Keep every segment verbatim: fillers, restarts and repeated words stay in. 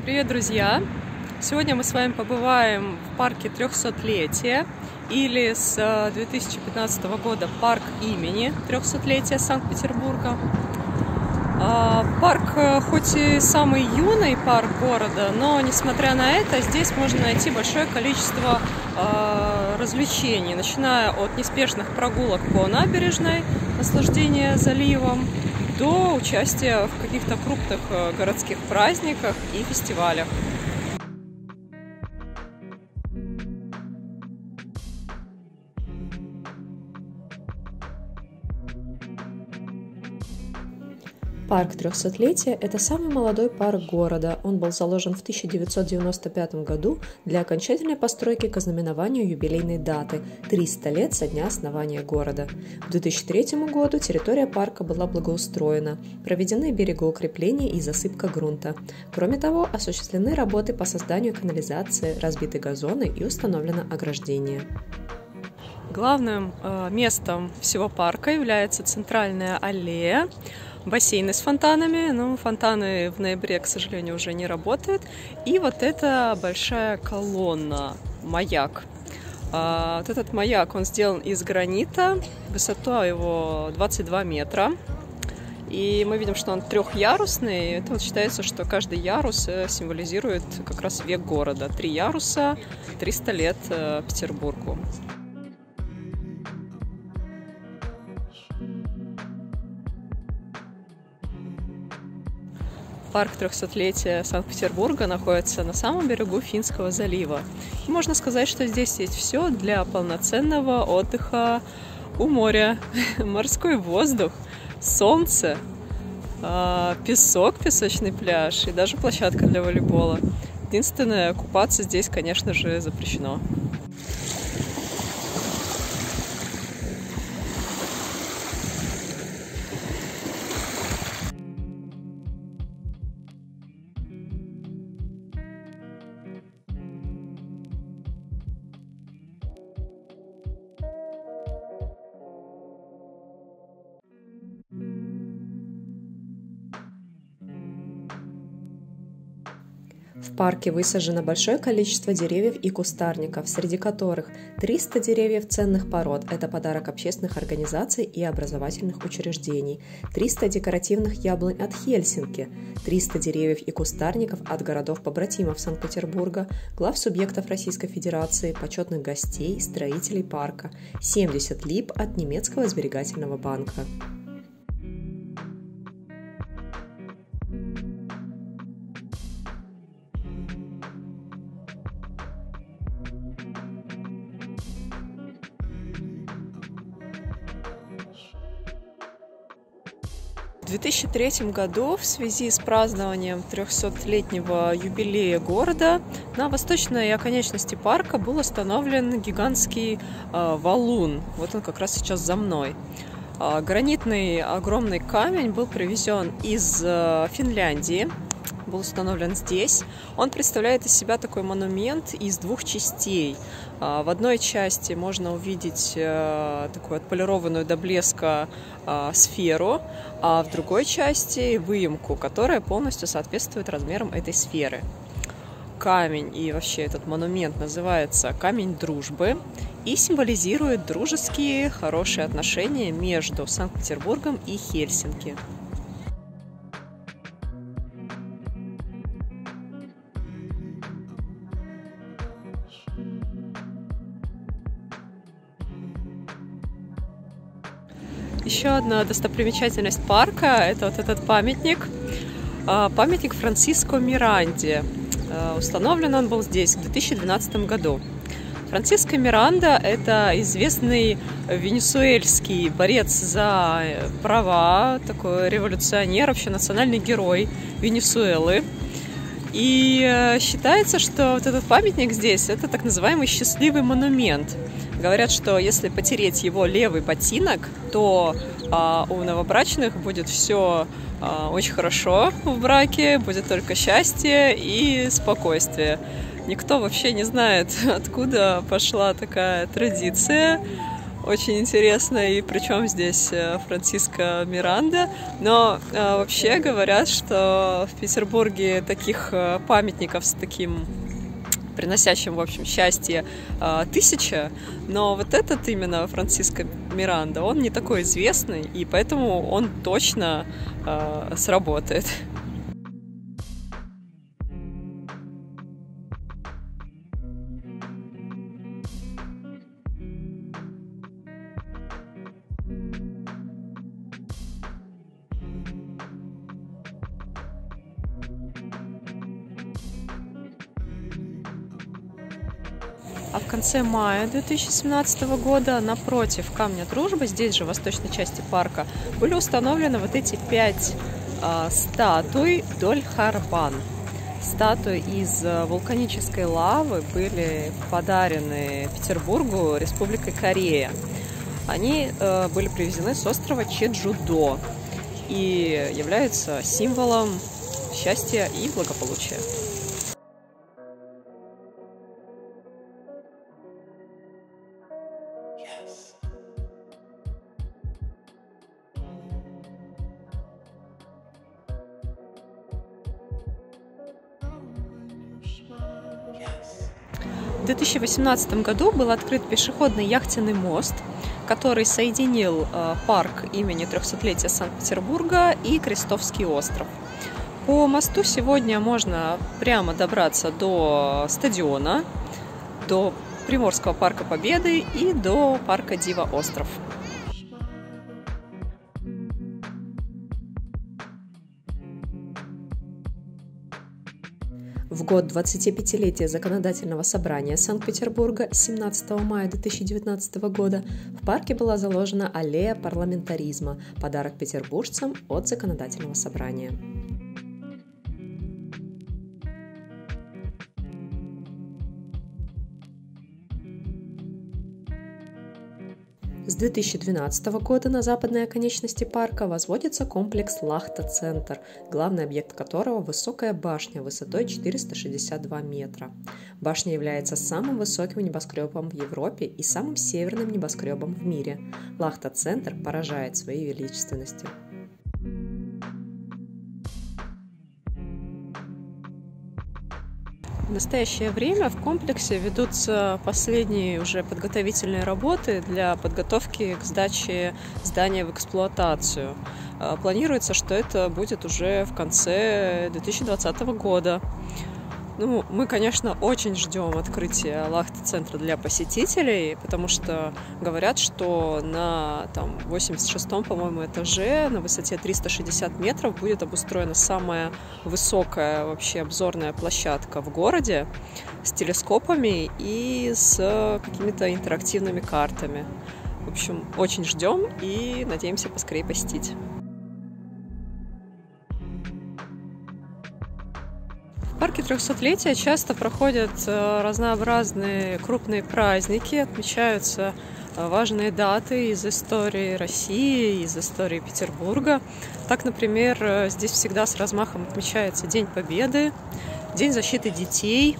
Привет, друзья! Сегодня мы с вами побываем в парке трехсотлетия, или с две тысячи пятнадцатого года парк имени трехсотлетия Санкт-Петербурга. Парк хоть и самый юный парк города, но несмотря на это, здесь можно найти большое количество развлечений, начиная от неспешных прогулок по набережной, наслаждения заливом, до участия в каких-то крупных городских праздниках и фестивалях. Парк трехсотлетия – это самый молодой парк города. Он был заложен в тысяча девятьсот девяносто пятом году для окончательной постройки к ознаменованию юбилейной даты – триста лет со дня основания города. К две тысячи третьему году территория парка была благоустроена, проведены берегоукрепления и засыпка грунта. Кроме того, осуществлены работы по созданию канализации, разбиты газоны и установлено ограждение. Главным э, местом всего парка является центральная аллея, бассейны с фонтанами, но фонтаны в ноябре, к сожалению, уже не работают. И вот эта большая колонна, маяк. А, вот этот маяк, он сделан из гранита, высота его двадцать два метра. И мы видим, что он трехярусный. Это вот считается, что каждый ярус символизирует как раз век города. Три яруса, триста лет Петербургу. Парк трехсотлетия Санкт-Петербурга находится на самом берегу Финского залива. И можно сказать, что здесь есть все для полноценного отдыха у моря. Морской воздух, солнце, песок, песочный пляж и даже площадка для волейбола. Единственное, купаться здесь, конечно же, запрещено. В парке высажено большое количество деревьев и кустарников, среди которых триста деревьев ценных пород – это подарок общественных организаций и образовательных учреждений, триста декоративных яблонь от Хельсинки, триста деревьев и кустарников от городов-побратимов Санкт-Петербурга, глав субъектов Российской Федерации, почетных гостей, строителей парка, семьдесят лип от немецкого сберегательного банка. В две тысячи третьем году в связи с празднованием трехсотлетнего юбилея города на восточной оконечности парка был установлен гигантский э, валун. Вот он как раз сейчас за мной. Э, гранитный огромный камень был привезен из э, Финляндии, был установлен здесь. Он представляет из себя такой монумент из двух частей. Э, в одной части можно увидеть э, такую отполированную до блеска э, сферу, а в другой части выемку, которая полностью соответствует размерам этой сферы. Камень и вообще этот монумент называется «Камень дружбы» и символизирует дружеские, хорошие отношения между Санкт-Петербургом и Хельсинки. Еще одна достопримечательность парка – это вот этот памятник, памятник Франциско Миранде. Установлен он был здесь в две тысячи двенадцатом году. Франциско Миранда – это известный венесуэльский борец за права, такой революционер, вообще национальный герой Венесуэлы. И считается, что вот этот памятник здесь – это так называемый счастливый монумент. Говорят, что если потереть его левый ботинок, то а, у новобрачных будет все а, очень хорошо в браке, будет только счастье и спокойствие. Никто вообще не знает, откуда пошла такая традиция. очень интересно, и причем здесь Франциско Миранда. Но вообще говорят, что в Петербурге таких памятников с таким приносящим, в общем, счастье тысяча, но вот этот именно Франциско Миранда, он не такой известный, и поэтому он точно сработает. А в конце мая две тысячи семнадцатого года напротив Камня Дружбы, здесь же в восточной части парка, были установлены вот эти пять э, статуй Доль-Харбан. Статуи из вулканической лавы были подарены Петербургу Республикой Корея. Они э, были привезены с острова Чеджудо и являются символом счастья и благополучия. В две тысячи восемнадцатом году был открыт пешеходный яхтенный мост, который соединил парк имени трехсотлетия Санкт-Петербурга и Крестовский остров. По мосту сегодня можно прямо добраться до стадиона, до Приморского парка Победы и до парка Дива-остров. В год двадцатипятилетия Законодательного собрания Санкт-Петербурга семнадцатого мая две тысячи девятнадцатого года в парке была заложена аллея парламентаризма, подарок петербуржцам от Законодательного собрания. С две тысячи двенадцатого года на западной оконечности парка возводится комплекс Лахта-центр, главный объект которого – высокая башня высотой четыреста шестьдесят два метра. Башня является самым высоким небоскребом в Европе и самым северным небоскребом в мире. Лахта-центр поражает своей величественностью. В настоящее время в комплексе ведутся последние уже подготовительные работы для подготовки к сдаче здания в эксплуатацию. Планируется, что это будет уже в конце две тысячи двадцатого года. Ну, мы, конечно, очень ждем открытия Лахта-центра для посетителей, потому что говорят, что на там, восемьдесят шестом, по-моему, этаже на высоте триста шестьдесят метров будет обустроена самая высокая вообще обзорная площадка в городе с телескопами и с какими-то интерактивными картами. В общем, очень ждем и надеемся поскорее посетить. В парке трехсотлетия часто проходят разнообразные крупные праздники, отмечаются важные даты из истории России, из истории Петербурга. Так, например, здесь всегда с размахом отмечается День Победы, День защиты детей,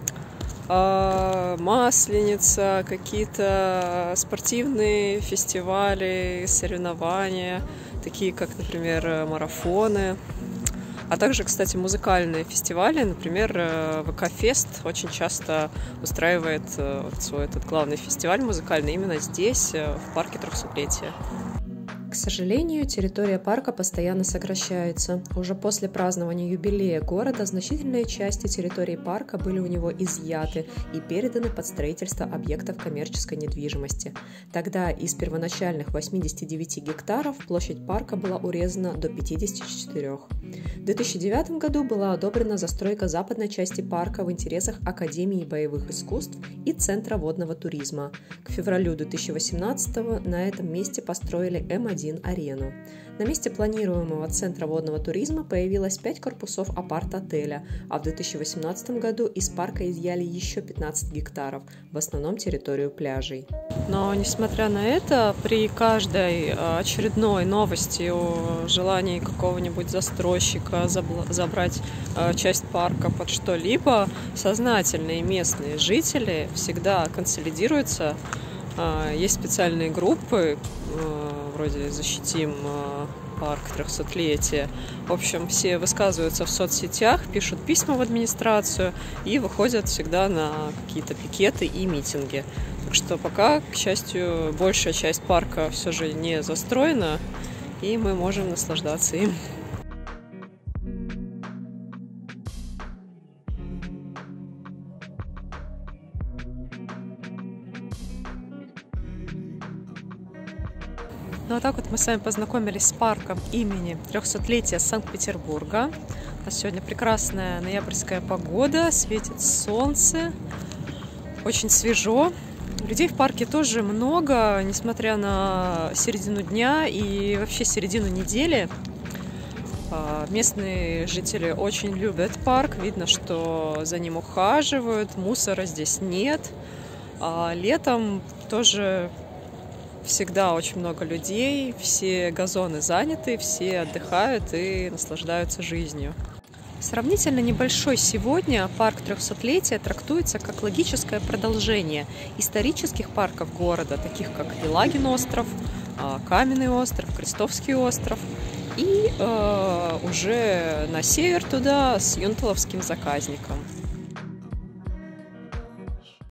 Масленица, какие-то спортивные фестивали, соревнования, такие как, например, марафоны. А также, кстати, музыкальные фестивали, например, ВК-фест очень часто устраивает свой этот главный фестиваль музыкальный именно здесь, в парке трехсотлетия. К сожалению, территория парка постоянно сокращается. Уже после празднования юбилея города значительные части территории парка были у него изъяты и переданы под строительство объектов коммерческой недвижимости. Тогда из первоначальных восьмидесяти девяти гектаров площадь парка была урезана до пятидесяти четырёх. В две тысячи девятом году была одобрена застройка западной части парка в интересах Академии боевых искусств и Центра водного туризма. К февралю две тысячи восемнадцатого на этом месте построили эм один арену. На месте планируемого Центра водного туризма появилось пять корпусов апарт-отеля, а в две тысячи восемнадцатом году из парка изъяли еще пятнадцать гектаров, в основном территорию пляжей. Но, несмотря на это, при каждой очередной новости о желании какого-нибудь застройщика забрать часть парка под что-либо, сознательные местные жители всегда консолидируются Есть специальные группы, вроде «Защитим парк трехсотлетия». В общем, все высказываются в соцсетях, пишут письма в администрацию и выходят всегда на какие-то пикеты и митинги. Так что пока, к счастью, большая часть парка все же не застроена, и мы можем наслаждаться им. Ну а так вот мы с вами познакомились с парком имени трехсотлетия Санкт-Петербурга. У нас сегодня прекрасная ноябрьская погода, светит солнце, очень свежо. Людей в парке тоже много, несмотря на середину дня и вообще середину недели. Местные жители очень любят парк, видно, что за ним ухаживают, мусора здесь нет. А летом тоже всегда очень много людей, все газоны заняты, все отдыхают и наслаждаются жизнью. Сравнительно небольшой сегодня парк трехсотлетия трактуется как логическое продолжение исторических парков города, таких как Елагин остров, Каменный остров, Крестовский остров, и э, уже на север туда с Юнталовским заказником.